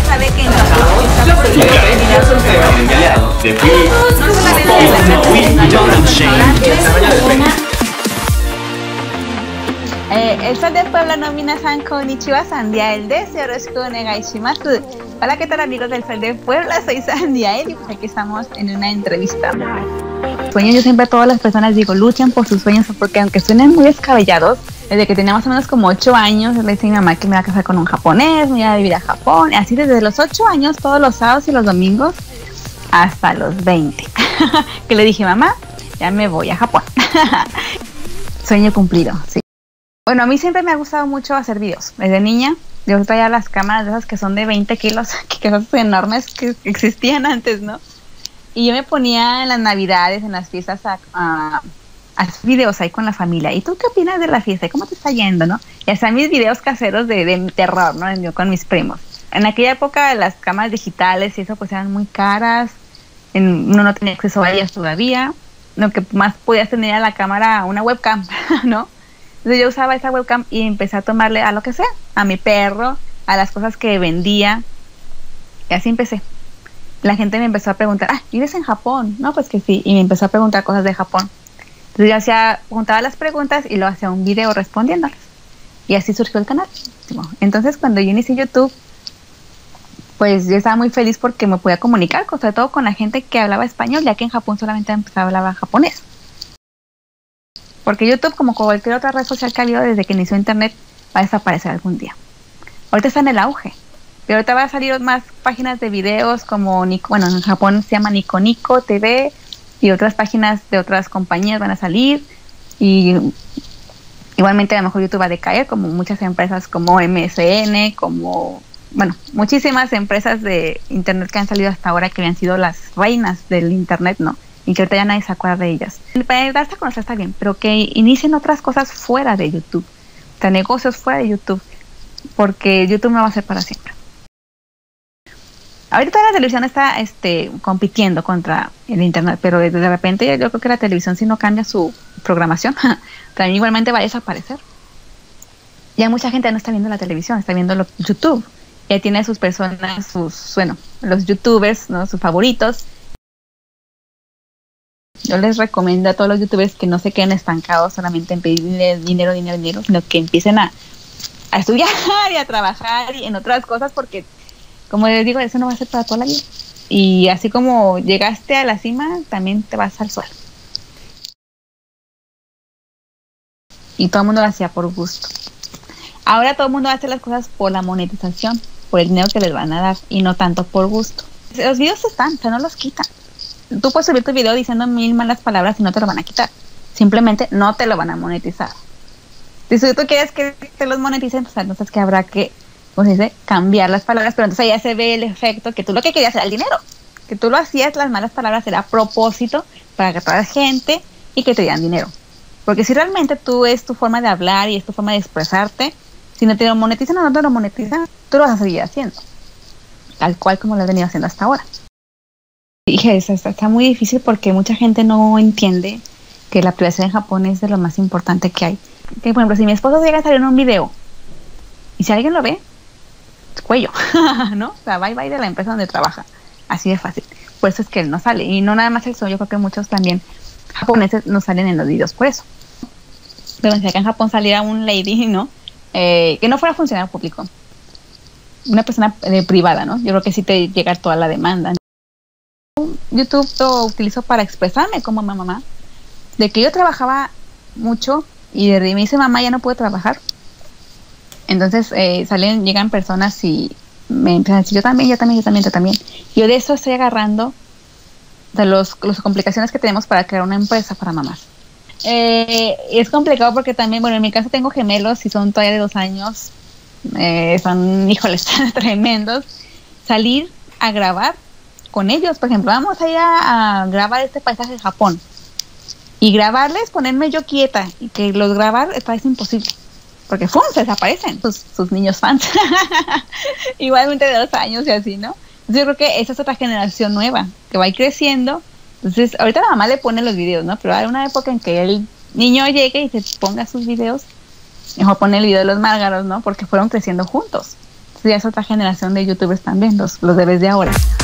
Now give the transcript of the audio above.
sabe que en Japón estamos el sol de Puebla no minasan konnichiwa, Sandiael desu, yoroshiku onegai shimasu. Hola, ¿qué tal amigos del sol de Puebla? Soy Sandiael y pues aquí estamos en una entrevista. Sueños, yo siempre a todas las personas digo, luchen por sus sueños, porque aunque suenen muy descabellados, desde que tenía más o menos como 8 años, le decía a mi mamá que me iba a casar con un japonés, me iba a vivir a Japón, y así desde los 8 años, todos los sábados y los domingos, hasta los 20, que le dije, mamá, ya me voy a Japón. Sueño cumplido, sí. Bueno, a mí siempre me ha gustado mucho hacer videos. Desde niña, yo traía las cámaras de esas que son de 20 kilos, que son enormes, que existían antes, ¿no? Y yo me ponía en las navidades, en las fiestas, a hacer videos ahí con la familia. ¿Y tú qué opinas de la fiesta? ¿Cómo te está yendo, no? Y hasta mis videos caseros de terror, ¿no? Yo con mis primos. En aquella época las cámaras digitales y eso pues eran muy caras. Uno no tenía acceso a ellas todavía. Lo que más podías tener era la cámara, una webcam, ¿no? Entonces yo usaba esa webcam y empecé a tomarle a lo que sea, a mi perro, a las cosas que vendía. Y así empecé. La gente me empezó a preguntar, ¿vives en Japón? No, pues que sí. Y me empezó a preguntar cosas de Japón. Entonces yo juntaba las preguntas y lo hacía un video respondiéndolas. Y así surgió el canal. Entonces cuando yo inicié YouTube, pues yo estaba muy feliz porque me podía comunicar, sobre todo con la gente que hablaba español, ya que en Japón solamente hablaba japonés. Porque YouTube, como cualquier otra red social que ha habido desde que inició Internet, va a desaparecer algún día. Ahorita está en el auge. Pero ahorita va a salir más páginas de videos como en Japón se llama Nico Nico TV y otras páginas de otras compañías van a salir. Y igualmente a lo mejor YouTube va a decaer, como muchas empresas como MSN, muchísimas empresas de Internet que han salido hasta ahora que habían sido las reinas del Internet, ¿no? Y que ahorita ya nadie se acuerda de ellas. Para darse a conocer está bien, pero que inicien otras cosas fuera de YouTube, o sea, negocios fuera de YouTube, porque YouTube no va a ser para siempre. Ahorita la televisión está compitiendo contra el Internet, pero de repente yo creo que la televisión, si no cambia su programación, también igualmente va a desaparecer. Ya mucha gente no está viendo la televisión, está viendo YouTube. Ya tiene sus personas, los youtubers, ¿no? Sus favoritos. Yo les recomiendo a todos los youtubers que no se queden estancados solamente en pedir dinero, sino que empiecen a estudiar y a trabajar y en otras cosas, porque como les digo, eso no va a ser para toda la vida. Y así como llegaste a la cima, también te vas al suelo. Y todo el mundo lo hacía por gusto. Ahora todo el mundo hace las cosas por la monetización, por el dinero que les van a dar, y no tanto por gusto. Los videos están, o sea, no los quitan. Tú puedes subir tu video diciendo 1000 malas palabras y no te lo van a quitar. Simplemente no te lo van a monetizar. Si tú quieres que te los moneticen, pues entonces que habrá que, ¿cómo se dice?, cambiar las palabras, pero entonces ya se ve el efecto que tú lo que querías era el dinero, que tú lo hacías, las malas palabras era a propósito para agarrar gente y que te dieran dinero. Porque si realmente tú es tu forma de hablar y es tu forma de expresarte, si no te lo monetizan o no te lo monetizan, tú lo vas a seguir haciendo, tal cual como lo has venido haciendo hasta ahora. Dije, está muy difícil porque mucha gente no entiende que la privacidad en Japón es de lo más importante que hay. Que, por ejemplo, si mi esposo llega a salir en un video y si alguien lo ve, cuello, ¿no? O sea, bye de la empresa donde trabaja. Así de fácil. Por eso es que él no sale. Y no nada más eso, yo creo que muchos también japoneses no salen en los videos por eso. Pero si acá en Japón saliera un lady, ¿no? Que no fuera funcionario público, una persona privada, ¿no? Yo creo que sí te llega toda la demanda. YouTube lo utilizo para expresarme como mamá, de que yo trabajaba mucho y me dice mamá ya no puedo trabajar. Entonces llegan personas y me empiezan a decir yo también. Yo de eso estoy agarrando de las complicaciones que tenemos para crear una empresa para mamás. Es complicado porque también, en mi caso tengo gemelos y son todavía de 2 años. Son, híjoles, tremendos. Salir a grabar con ellos, por ejemplo, vamos a ir a grabar este paisaje de Japón y grabarles, ponerme yo quieta y que los grabar parece imposible porque se desaparecen sus niños fans igualmente de 2 años y así, ¿no? Entonces yo creo que esa es otra generación nueva que va a ir creciendo. Entonces ahorita la mamá le pone los videos, ¿no? Pero hay una época en que el niño llegue y se ponga sus videos, mejor pone el video de los márgaros, ¿no? Porque fueron creciendo juntos. ya es otra generación de youtubers también, los bebés de ahora.